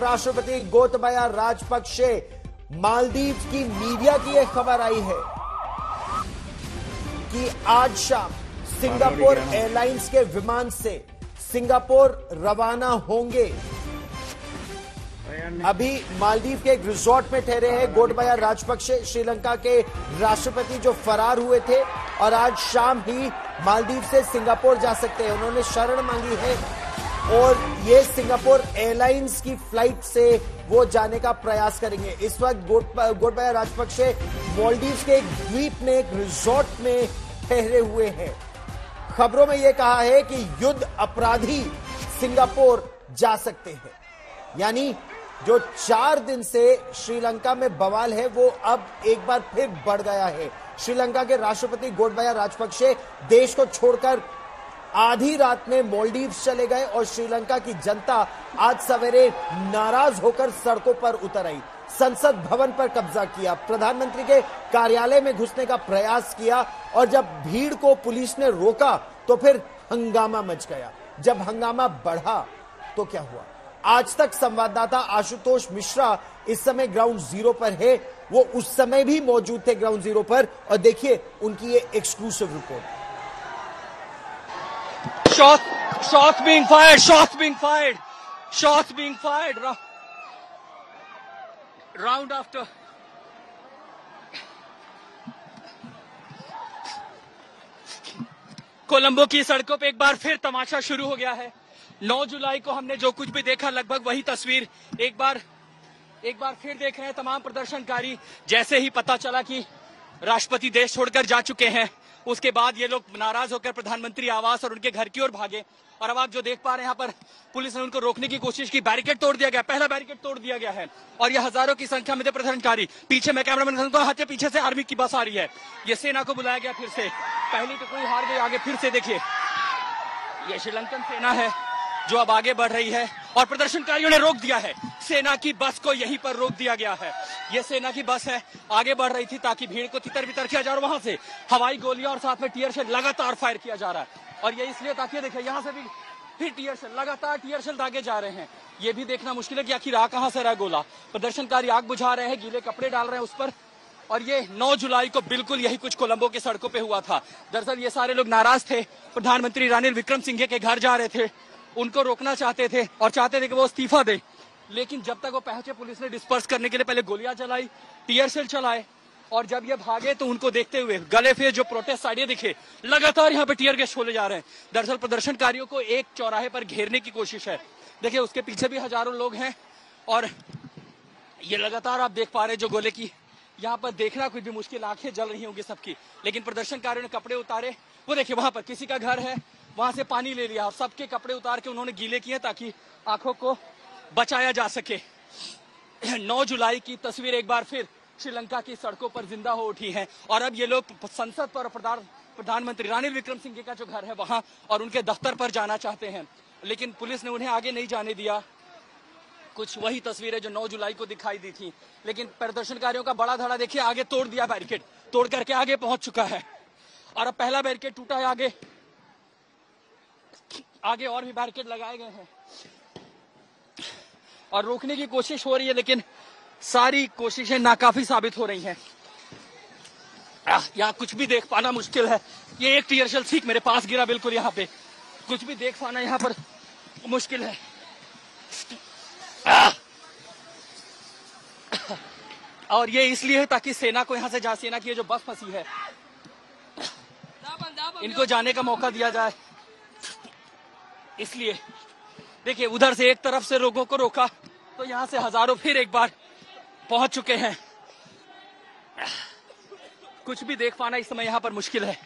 राष्ट्रपति गोतबाया राजपक्षे। मालदीव की मीडिया की यह खबर आई है कि आज शाम सिंगापुर एयरलाइंस के विमान से सिंगापुर रवाना होंगे। अभी मालदीव के एक रिजॉर्ट में ठहरे हैं गोतबाया राजपक्षे, श्रीलंका के राष्ट्रपति जो फरार हुए थे और आज शाम ही मालदीव से सिंगापुर जा सकते हैं। उन्होंने शरण मांगी है और ये सिंगापुर एयरलाइंस की फ्लाइट से वो जाने का प्रयास करेंगे। इस वक्त गोतबाया राजपक्षे मालदीव के एक द्वीप में एक रिजॉर्ट में ठहरे हुए हैं। खबरों में यह कहा है कि युद्ध अपराधी सिंगापुर जा सकते हैं, यानी जो 4 दिन से श्रीलंका में बवाल है वो अब एक बार फिर बढ़ गया है। श्रीलंका के राष्ट्रपति गोतबाया राजपक्षे देश को छोड़कर आधी रात में मालदीव्स चले गए और श्रीलंका की जनता आज सवेरे नाराज होकर सड़कों पर उतर आई। संसद भवन पर कब्जा किया, प्रधानमंत्री के कार्यालय में घुसने का प्रयास किया और जब भीड़ को पुलिस ने रोका तो फिर हंगामा मच गया। जब हंगामा बढ़ा तो क्या हुआ? आज तक संवाददाता आशुतोष मिश्रा इस समय ग्राउंड जीरो पर है, वो उस समय भी मौजूद थे ग्राउंड जीरो पर और देखिए उनकी ये exclusive report. Shots being fired, shots being fired, shots being fired. Round after. Colombo की सड़कों पे एक बार फिर तमाशा शुरू हो गया है। 9 जुलाई को हमने जो कुछ भी देखा लगभग वही तस्वीर एक बार फिर देख रहे हैं तमाम प्रदर्शनकारी। जैसे ही पता चला कि राष्ट्रपति देश छोड़कर जा चुके हैं, उसके बाद ये लोग नाराज होकर प्रधानमंत्री आवास और उनके घर की ओर भागे। और अब आप जो देख पा रहे हैं यहाँ पर पुलिस ने उनको रोकने की कोशिश की, बैरिकेड तोड़ दिया गया, पहला बैरिकेड तोड़ दिया गया है और ये हजारों की संख्या में थे प्रदर्शनकारी। पीछे मैं कैमरामैन को हाथ पीछे से आर्मी की बस आ रही है, ये सेना को बुलाया गया फिर से। पहली तो कोई हार गई, आगे फिर से देखिए ये श्रीलंकन सेना है जो अब आगे बढ़ रही है और प्रदर्शनकारियों ने रोक दिया है। सेना की बस को यहीं पर रोक दिया गया है। ये सेना की बस है, आगे बढ़ रही थी ताकि भीड़ को तितर बितर किया जाए और वहां से हवाई गोलियां और साथ में टीयर शेल लगातार फायर किया जा रहा है। और ये इसलिए ताकि देखिए यहाँ से भी फिर टीयर शेल, लगातार टीयर शेल दागे जा रहे हैं। ये भी देखना मुश्किल है कि आखिर आ कहां से रहा गोला। प्रदर्शनकारी आग बुझा रहे हैं, गीले कपड़े डाल रहे हैं उस पर। और ये 9 जुलाई को बिल्कुल यही कुछ कोलंबो के सड़कों पे हुआ था। दरअसल ये सारे लोग नाराज थे, प्रधानमंत्री रानिल विक्रमसिंघे के घर जा रहे थे, उनको रोकना चाहते थे और चाहते थे कि वो इस्तीफा दे। लेकिन जब तक वो पहुंचे पुलिस ने डिस्पर्स करने के लिए पहले गोलियां चलाई, टीयर शेल चलाए और जब ये भागे तो उनको देखते हुए गले पे जो प्रोटेस्ट साड़ियां दिखे, लगातार यहाँ पे टीयर गैस छोड़े जा रहे हैं। दरअसल प्रदर्शनकारियों को एक चौराहे पर घेरने की कोशिश है। देखिए उसके पीछे भी हजारों लोग हैं और ये लगातार आप देख पा रहे हैं जो गोले की यहाँ पर देखना कोई भी मुश्किल, आंखें जल रही होंगी सबकी। लेकिन प्रदर्शनकारियों ने कपड़े उतारे, वो देखिए वहां पर किसी का घर है, वहां से पानी ले लिया और सबके कपड़े उतार के उन्होंने गीले किए ताकि आंखों को बचाया जा सके। 9 जुलाई की तस्वीर एक बार फिर श्रीलंका की सड़कों पर जिंदा हो उठी है और अब ये लोग संसद पर प्रधानमंत्री रानिल विक्रमसिंघे का जो घर है वहां और उनके दफ्तर पर जाना चाहते हैं, लेकिन पुलिस ने उन्हें आगे नहीं जाने दिया। कुछ वही तस्वीरें जो 9 जुलाई को दिखाई दी थी। लेकिन प्रदर्शनकारियों का बड़ा धड़ा देखिए, आगे तोड़ दिया, बैरिकेड तोड़ करके आगे पहुंच चुका है और अब पहला बैरिकेड टूटा है, आगे और भी बैरिकेड लगाए गए हैं और रोकने की कोशिश हो रही है, लेकिन सारी कोशिशें नाकाफी साबित हो रही हैं। यहाँ कुछ भी देख पाना मुश्किल है। ये एक टीयर शेल ठीक मेरे पास गिरा, बिल्कुल यहाँ पे कुछ भी देख पाना यहाँ पर मुश्किल है। और ये इसलिए है ताकि सेना को यहाँ से जहाँ सेना की जो बस फंसी है इनको जाने का मौका दिया जाए। इसलिए देखिए उधर से एक तरफ से लोगों को रोका तो यहां से हजारों फिर एक बार पहुंच चुके हैं। कुछ भी देख पाना इस समय यहां पर मुश्किल है।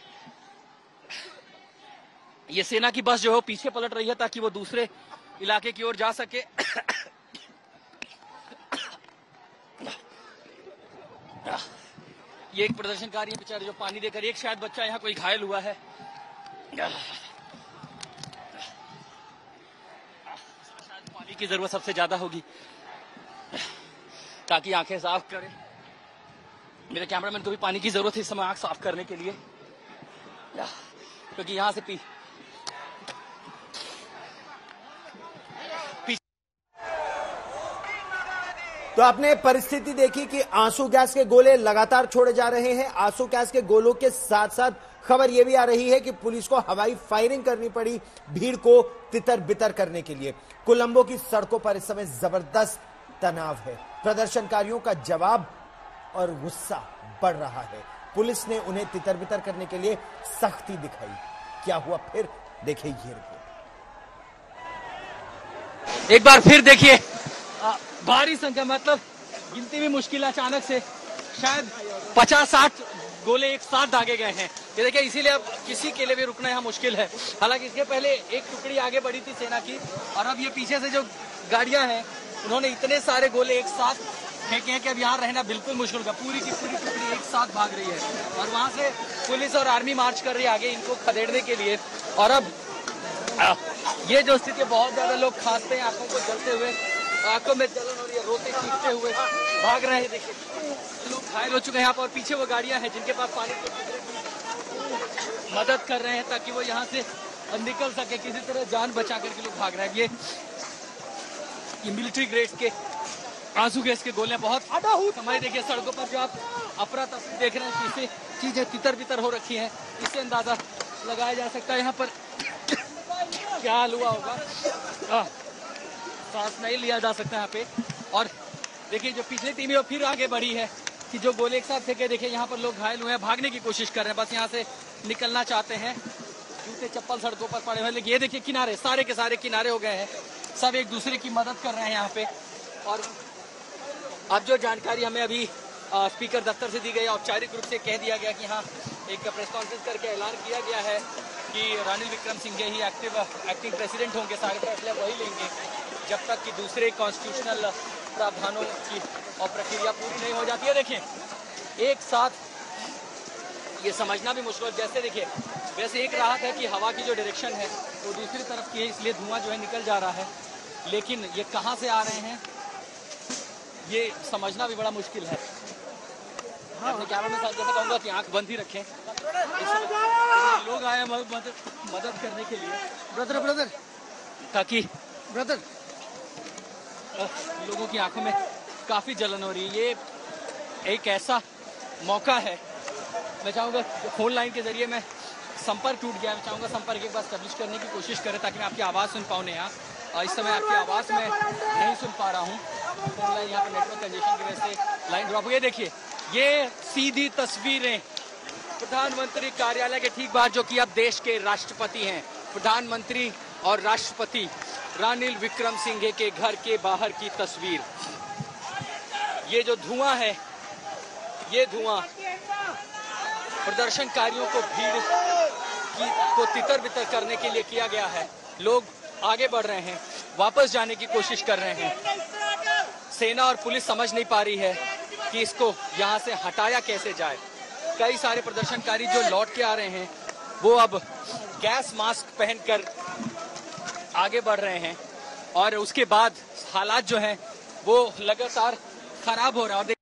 ये सेना की बस जो है पीछे पलट रही है ताकि वो दूसरे इलाके की ओर जा सके। ये एक प्रदर्शनकारी है बेचारे जो पानी देकर, एक शायद बच्चा यहाँ कोई घायल हुआ है। पानी की जरूरत सबसे ज्यादा होगी ताकि आंखें साफ करें। मेरे कैमरामैन को भी पानी की जरूरत है इस समय आंख साफ करने के लिए, क्योंकि यहां से तो आपने परिस्थिति देखी कि आंसू गैस के गोले लगातार छोड़े जा रहे हैं। आंसू गैस के गोलों के साथ साथ खबर यह भी आ रही है कि पुलिस को हवाई फायरिंग करनी पड़ी भीड़ को तितर बितर करने के लिए। कोलंबो की सड़कों पर इस समय जबरदस्त तनाव है। प्रदर्शनकारियों का जवाब और गुस्सा बढ़ रहा है। पुलिस ने उन्हें तितर बितर करने के लिए सख्ती दिखाई। क्या हुआ फिर, देखिए ये रिपोर्ट। एक बार फिर देखिए भारी संख्या, मतलब गिनती भी मुश्किल है। अचानक से शायद 50-60 गोले एक साथ दागे गए हैं। ये देखिए, इसीलिए अब किसी के लिए भी रुकना यहाँ मुश्किल है। हालांकि इसके पहले एक टुकड़ी आगे बढ़ी थी सेना की, और अब ये पीछे से जो गाड़ियां हैं उन्होंने इतने सारे गोले एक साथ फेंके हैं कि अब यहाँ रहना बिल्कुल मुश्किल होगा। पूरी की पूरी टुकड़ी एक साथ भाग रही है और वहां से पुलिस और आर्मी मार्च कर रही है आगे इनको खदेड़ने के लिए। और अब ये जो स्थिति, बहुत ज्यादा लोग खांसते हैं, आंखों को जलते हुए, आंखों में जलन हो रही है, रोते चीखते हुए भाग रहे हैं। देखिए लोग घायल हो चुके हैं यहाँ पर, और पीछे वो गाड़ियां हैं जिनके पास पानी की मदद कर रहे हैं ताकि वो यहाँ से निकल सके। किसी तरह जान बचा करके लोग भाग रहे हैं। ये मिलिट्री ग्रेड के आंसू गैस के गोले बहुत हमारे देखिए सड़कों पर जो आप अफरा तफरी देख रहे हैं, किसी चीजें तितर बितर हो रखी हैं, इससे अंदाजा लगाया जा सकता है यहाँ पर क्या हाल हुआ होगा। सांस नहीं लिया जा सकता यहाँ पे। और देखिए जो पिछली टीम है वो फिर आगे बढ़ी है कि जो गोले एक साथ फेंके। देखिए यहाँ पर लोग घायल हुए हैं, भागने की कोशिश कर रहे हैं, बस यहाँ से निकलना चाहते हैं। जूते चप्पल सड़कों पर पड़े हुए, लेकिन ये देखिए किनारे, सारे के सारे किनारे हो गए हैं। सब एक दूसरे की मदद कर रहे हैं यहाँ पे। और अब जो जानकारी हमें अभी स्पीकर दफ्तर से दी गई, औपचारिक रूप से कह दिया गया कि हाँ एक प्रेस कॉन्फ्रेंस करके ऐलान किया गया है कि रानिल विक्रम सिंघे ही एक्टिंग प्रेसिडेंट होंगे। सारे फैसले वही लेंगे जब तक कि दूसरे कॉन्स्टिट्यूशनल प्रावधानों की और प्रक्रिया पूरी नहीं हो जाती है। देखिए एक साथ ये समझना भी मुश्किल, जैसे देखिए वैसे एक राहत है कि हवा की जो डायरेक्शन है वो दूसरी तरफ की है, इसलिए धुआं जो है निकल जा रहा है, लेकिन ये कहाँ से आ रहे हैं ये समझना भी बड़ा मुश्किल है। मैं अपने कैमरा में साथ जैसा कहूँगा कि आंख बंद ही रखें। लोग आए मदद करने के लिए, ब्रदर ताकि लोगों की आंखों में काफी जलन हो रही है। ये एक ऐसा मौका है, मैं चाहूँगा फोन लाइन के जरिए मैं संपर्क टूट गया, मैं चाहूँगा संपर्क एक बार स्टैब्लिश करने की कोशिश करें ताकि मैं आपकी आवाज़ सुन पाऊँ। यहाँ इस समय आपकी आवाज़ में नहीं सुन पा रहा हूँ, फोन लाइन यहाँ पर नेटवर्क कंजेशन की वजह से लाइन ड्रॉप हुई है। देखिए ये सीधी तस्वीरें प्रधानमंत्री कार्यालय के ठीक बाहर, जो कि अब देश के राष्ट्रपति हैं, प्रधानमंत्री और राष्ट्रपति रानिल विक्रम सिंघे के घर के बाहर की तस्वीर। ये जो धुआं है, ये धुआं प्रदर्शनकारियों को भीड़ को तितर बितर करने के लिए किया गया है। लोग आगे बढ़ रहे हैं, वापस जाने की कोशिश कर रहे हैं। सेना और पुलिस समझ नहीं पा रही है कि इसको यहाँ से हटाया कैसे जाए। कई सारे प्रदर्शनकारी जो लौट के आ रहे हैं वो अब गैस मास्क पहनकर आगे बढ़ रहे हैं, और उसके बाद हालात जो हैं वो लगातार खराब हो रहा है।